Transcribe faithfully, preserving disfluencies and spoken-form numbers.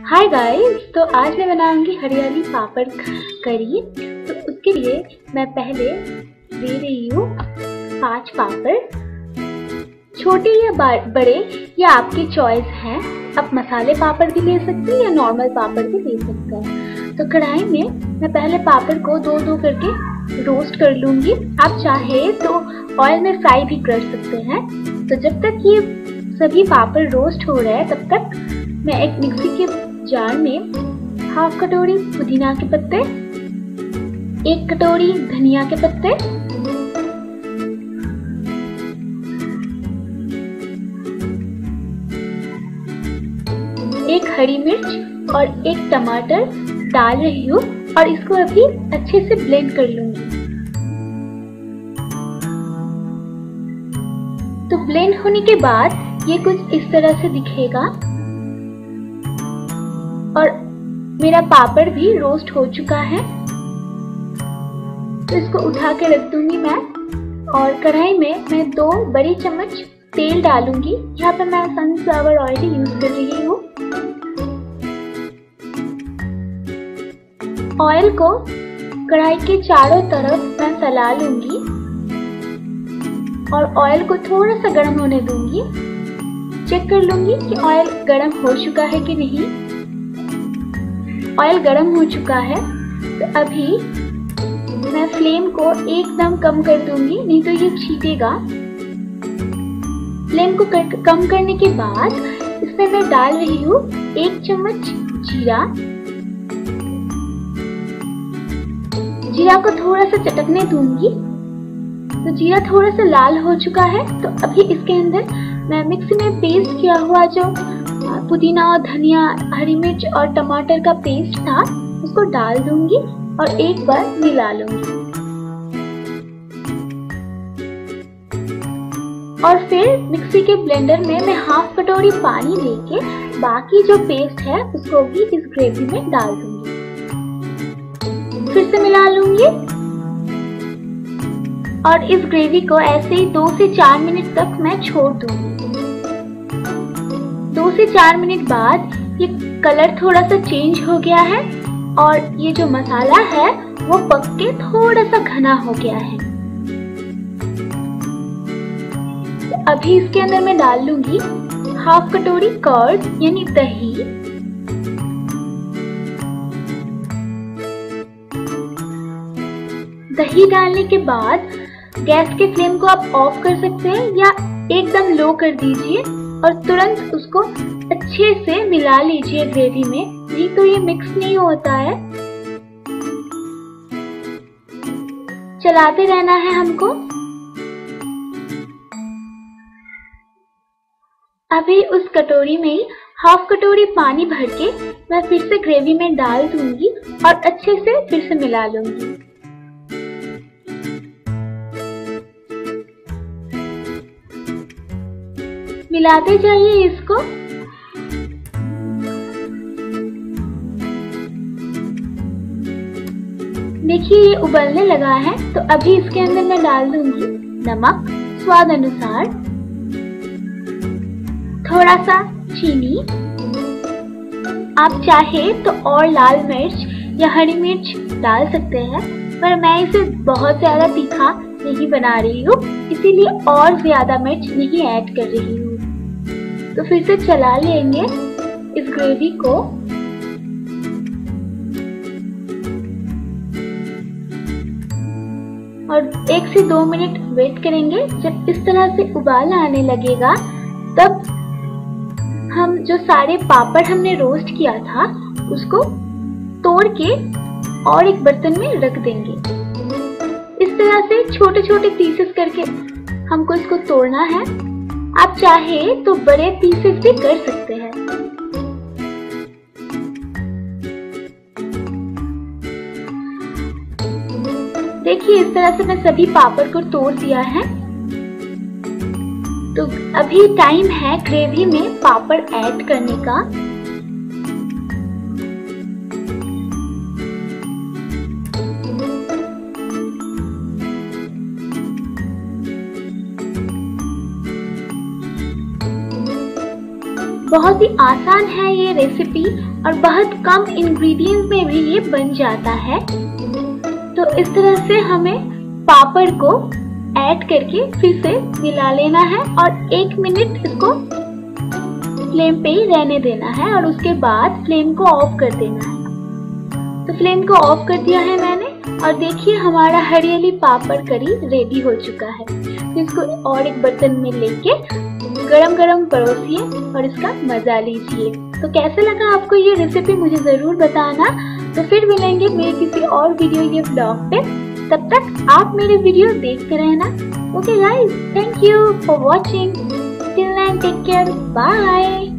Hi guys, तो आज मैं बनाऊंगी हरियाली पापड़ करी। तो उसके लिए मैं पहले दे रही हूँ पांच पापड़, छोटे या बड़े या आपकी चॉइस है। आप मसाले पापड़ भी ले सकते हैं या नॉर्मल पापड़ भी ले सकते हैं। तो कढ़ाई में मैं पहले पापड़ को दो दो करके रोस्ट कर लूंगी। आप चाहे तो ऑयल में फ्राई भी कर सकते हैं। तो जब तक ये सभी पापड़ रोस्ट हो रहे हैं तब तक मैं एक मिक्सी के जार में हाफ कटोरी पुदीना के पत्ते, एक कटोरी धनिया के पत्ते, एक हरी मिर्च और एक टमाटर डाल रही हूँ और इसको अभी अच्छे से ब्लेंड कर लूंगी। तो ब्लेंड होने के बाद ये कुछ इस तरह से दिखेगा और मेरा पापड़ भी रोस्ट हो चुका है। तो इसको उठा के रख दूंगी मैं और कढ़ाई में मैं दो बड़ी चम्मच तेल डालूंगी। यहाँ पे मैं सनफ्लावर ऑयल यूज कर रही हूँ। ऑयल को कढ़ाई के चारों तरफ मैं फैला लूंगी और ऑयल को थोड़ा सा गर्म होने दूंगी। चेक कर लूंगी कि ऑयल गर्म हो चुका है कि नहीं। ऑयल गर्म हो चुका है तो अभी मैं फ्लेम को एकदम कम कर दूंगी, नहीं तो ये छीटेगा। फ्लेम को कर, कम करने के बाद इसमें मैं डाल रही हूँ एक चम्मच जीरा। जीरा को थोड़ा सा चटकने दूंगी। तो जीरा थोड़ा सा लाल हो चुका है तो अभी इसके अंदर मैं मिक्सी में पेस्ट किया हुआ जो पुदीना और धनिया, हरी मिर्च और टमाटर का पेस्ट था उसको डाल दूंगी और एक बार मिला लूंगी। और फिर मिक्सी के ब्लेंडर में मैं हाफ कटोरी पानी लेके बाकी जो पेस्ट है उसको भी इस ग्रेवी में डाल दूंगी। फिर से मिला लूंगी और इस ग्रेवी को ऐसे ही दो से चार मिनट तक मैं छोड़ दूंगी। दो से चार मिनट बाद ये कलर थोड़ा सा चेंज हो गया है और ये जो मसाला है वो पक के थोड़ा सा घना हो गया है। तो अभी इसके अंदर मैं डाल लूंगी हाफ कटोरी कर्ड यानी दही, दही डालने के बाद गैस के फ्लेम को आप ऑफ कर सकते हैं या एकदम लो कर दीजिए और तुरंत उसको अच्छे से मिला लीजिए ग्रेवी में, नहीं तो ये मिक्स नहीं होता है। चलाते रहना है हमको। अभी उस कटोरी में ही हाफ कटोरी पानी भर के मैं फिर से ग्रेवी में डाल दूंगी और अच्छे से फिर से मिला लूंगी। मिलाते जाइए इसको। देखिए ये उबलने लगा है तो अभी इसके अंदर मैं डाल दूंगी नमक स्वाद अनुसार, थोड़ा सा चीनी। आप चाहे तो और लाल मिर्च या हरी मिर्च डाल सकते हैं, पर मैं इसे बहुत ज्यादा तीखा नहीं बना रही हूँ इसीलिए और ज्यादा मिर्च नहीं ऐड कर रही हूँ। तो फिर से चला लेंगे इस ग्रेवी को। और एक से दो मिनट वेट करेंगे। जब इस तरह से उबाल आने लगेगा तब हम जो सारे पापड़ हमने रोस्ट किया था उसको तोड़ के और एक बर्तन में रख देंगे। इस तरह से छोटे छोटे पीसेस करके हमको इसको तोड़ना है। आप चाहे तो बड़े पीसेस भी कर सकते हैं। देखिए इस तरह से मैं सभी पापड़ को तोड़ दिया है। तो अभी टाइम है ग्रेवी में पापड़ ऐड करने का। बहुत ही आसान है ये रेसिपी और बहुत कम इंग्रेडिएंट्स में भी ये बन जाता है। तो इस तरह से हमें पापड़ को ऐड करके फिर से मिला लेना है और एक मिनट इसको फ्लेम पे ही रहने देना है और उसके बाद फ्लेम को ऑफ कर देना है। तो फ्लेम को ऑफ कर दिया है मैंने और देखिए हमारा हरियाली पापड़ करी रेडी हो चुका है। तो इसको और एक बर्तन में लेके गरम गरम परोसिए और इसका मजा लीजिए। तो कैसे लगा आपको ये रेसिपी मुझे जरूर बताना। तो फिर मिलेंगे मेरे किसी और वीडियो या ब्लॉग पे, तब तक आप मेरे वीडियो देखते रहना। Okay guys, thank you for watching. Till then take care, bye.